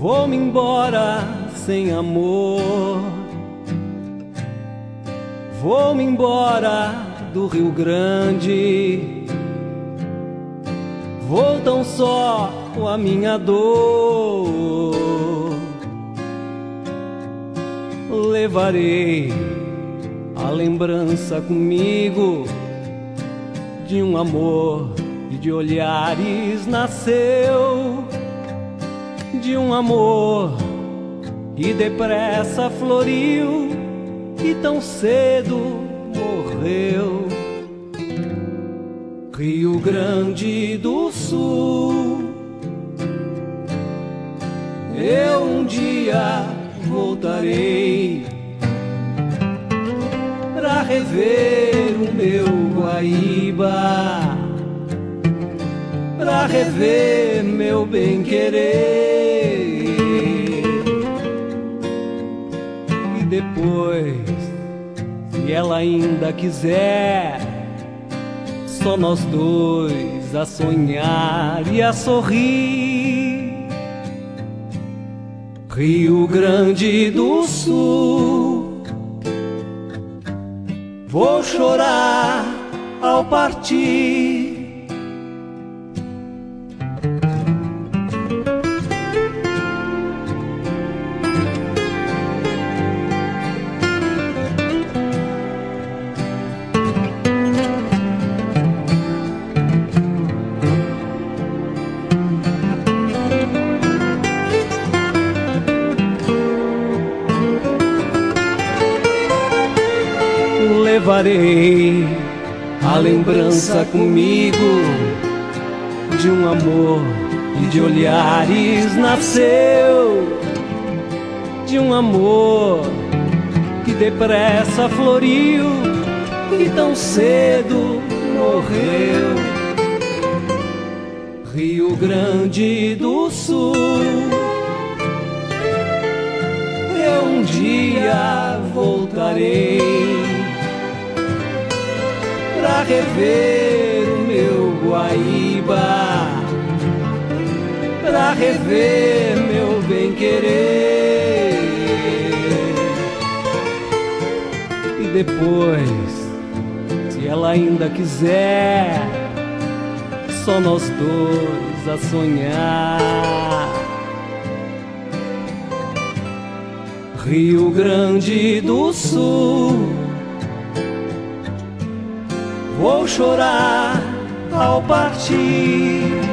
Vou-me embora sem amor, vou-me embora do Rio Grande, vou tão só com a minha dor. Levarei a lembrança comigo de um amor que de olhares nasceu, de um amor que depressa floriu e tão cedo morreu. Rio Grande do Sul, eu um dia voltarei pra rever o meu Guaíba, pra rever meu bem-querer. E depois, se ela ainda quiser, só nós dois a sonhar e a sorrir. Rio Grande do Sul, vou chorar ao partir. Levarei a lembrança comigo de um amor que de olhares nasceu, de um amor que depressa floriu e tão cedo morreu. Rio Grande do Sul, eu um dia voltarei pra rever o meu Guaíba, pra rever meu bem-querer. E depois, se ela ainda quiser, só nós dois a sonhar. Rio Grande do Sul, vou chorar ao partir.